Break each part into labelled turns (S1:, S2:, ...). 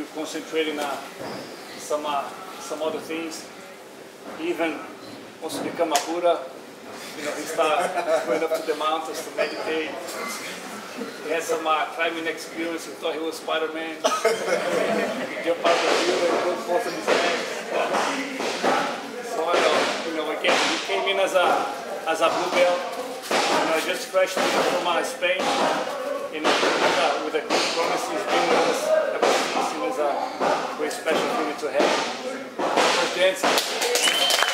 S1: to concentrate on some other things. He even wants to become a Buddha. You know, he started going up to the mountains to meditate. He had some climbing experience. He thought he was Spider-Man. He jumped out the field and put both of his legs. So again, he came in as a blue belt. You know, just fresh from Spain. You know, with a good promise, he's been with us ever since. It was a very special feeling to have. First dance.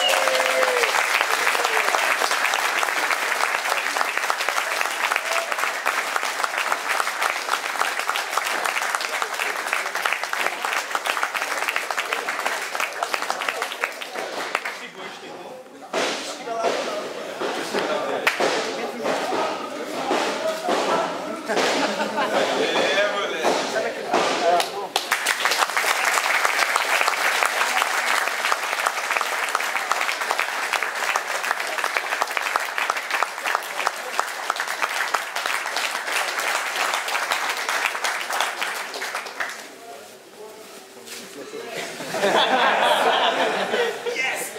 S1: Yes!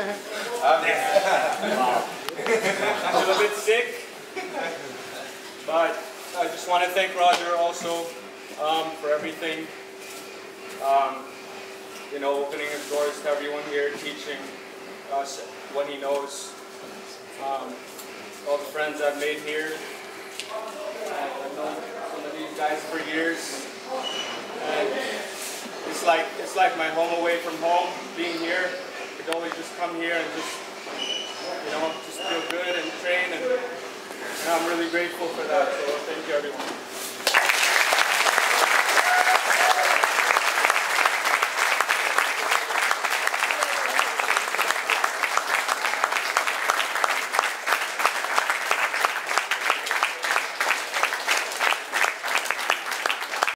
S1: I'm a little bit sick, but I just want to thank Roger also for everything. You know, opening his doors to everyone here, teaching us what he knows. All the friends I've made here. I've known some of these guys for years. And it's like my home away from home, being here. I could always just come here and just feel good and train, and I'm really grateful for that. So thank you, everyone.